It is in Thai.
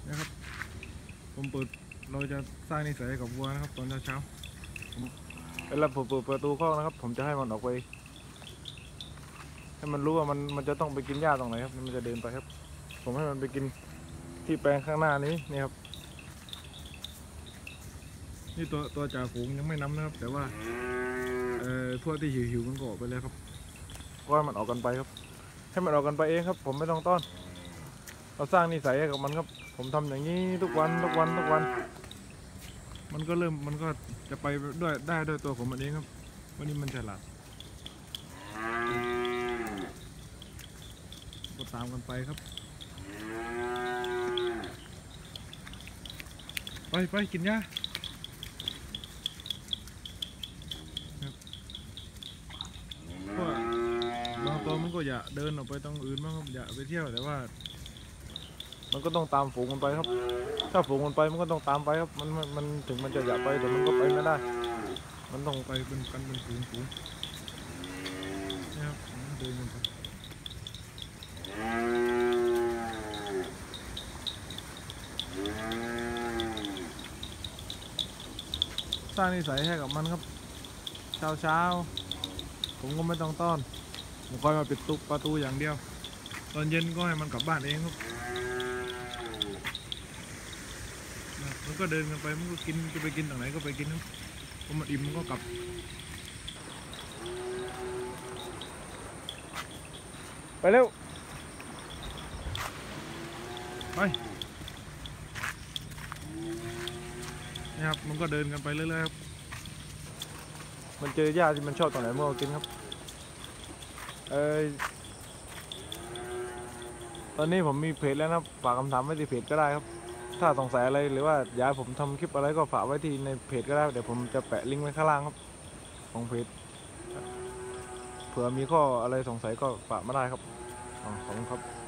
นะครับผมเราจะสร้างนิสัยกับวัวนะครับตอนเช้าเวลาผมเปิดประตูคอกนะครับผมจะให้มันออกไปให้มันรู้ว่ามันจะต้องไปกินหญ้าตรงไหนครับมันจะเดินไปครับผมให้มันไปกินที่แปลงข้างหน้านี้นี่ครับนี่ตัวจ่าฝูงยังไม่น้ำนะครับแต่ว่าพวกที่หิวมันก็ออกไปแล้วครับก็ให้มันออกกันไปครับให้มันออกกันไปเองครับผมไม่ต้องต้อนเราสร้างนิสัยให้กับมันครับผมทำอย่างนี้ทุกวันมันก็จะไปด้วยตัวของมันเองครับวันนี้มันฉลาดก็ตามกันไปครับไปกินหญ้าครับก็บางตัวมันก็อย่าเดินออกไปตรงอื่นบ้างครับอย่าไปเที่ยวแต่ว่ามันก็ต้องตามฝูงมันไปครับถ้าฝูงมันไปมันก็ต้องตามไปครับมันถึงมันจะอยากไปแต่มันก็ไปไม่ได้มันต้องไปเป็นฝูงนะครับเดินกันไปสร้างนิสัยให้กับมันครับเช้าผมก็ไม่ต้องต้อนผมคอยมาปิดประตูอย่างเดียวตอนเย็นก็ให้มันกลับบ้านเองครับมันก็เดินกันไปมันก็กินจะไปกินตรงไหนก็ไปกินครับพอมันอิ่มมันก็กลับไปเร็วไปนี่ครับมันก็เดินกันไปเรื่อยๆครับมันเจอหญ้าที่มันชอบตรงไหนมันก็กินครับตอนนี้ผมมีเพจแล้วนะฝากคำถามไว้ที่เพจก็ได้ครับถ้าสงสัยอะไรหรือว่าอยากให้ผมทำคลิปอะไรก็ฝากไว้ที่ในเพจก็ได้เดี๋ยวผมจะแปะลิงก์ไว้ข้างล่างครับของเพจเผื่อมีข้ออะไรสงสัยก็ฝากมาได้ครับขอบคุณครับ